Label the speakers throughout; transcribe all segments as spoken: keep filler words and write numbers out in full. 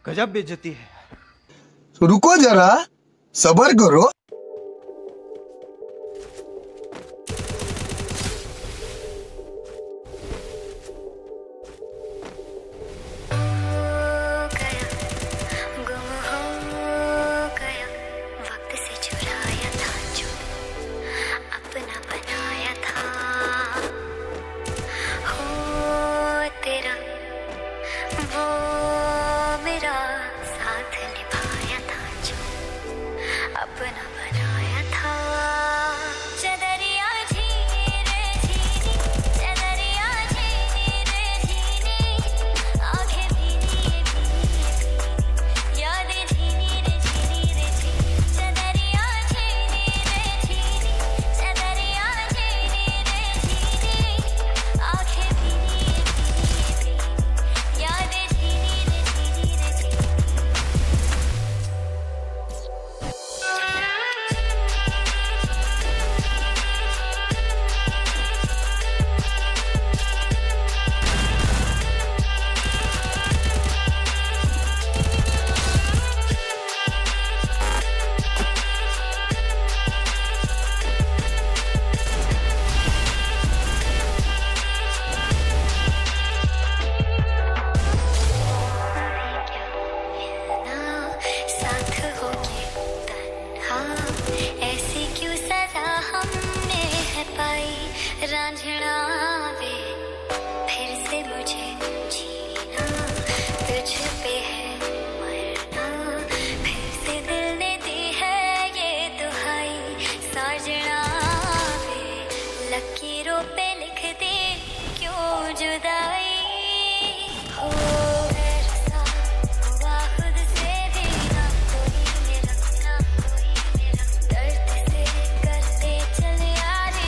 Speaker 1: गजब बेइज्जती है।
Speaker 2: रुको जरा, सब्र करो।
Speaker 3: रांझना वे फिर से मुझे जीना, तुझ पे है मरना, फिर से दिल ने दी है ये दुहाई। साजना वे लकीरों पे लिख दे क्यों जुदाई हो। ऐसा हुआ खुद से भी ना कोई मेरा, ना कोई मेरा, दर्द से करते चले यारी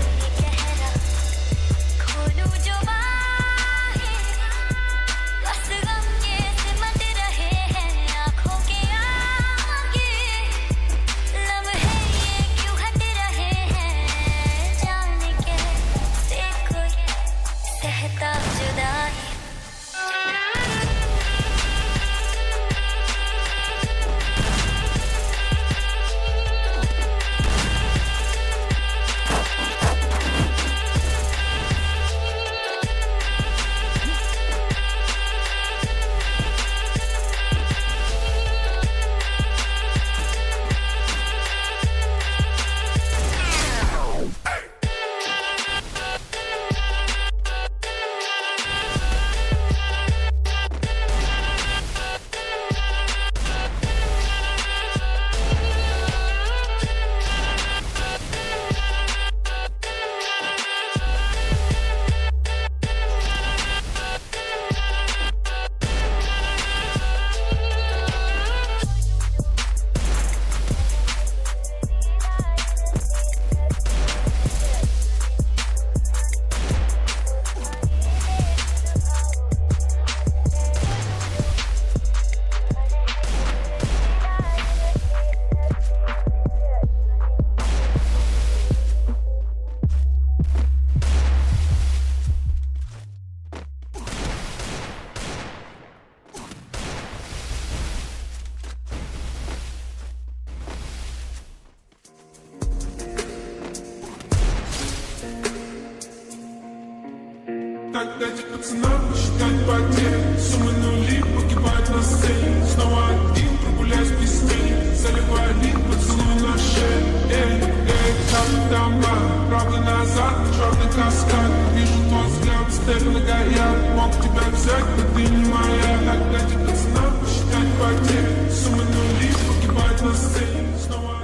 Speaker 4: Так дайте пацанам посчитать потери. Суммы нули погибают на сцене. Снова один прогуляюсь без тени. Заливаю лик, поцелуй на шее. Эй, эй, там дома, правый назад, черный каскад. Вижу твой взгляд, степь на горят. Мог тебя взять, но ты не моя. Так дайте пацанам посчитать потери. Суммы нули погибают на сцене. Снова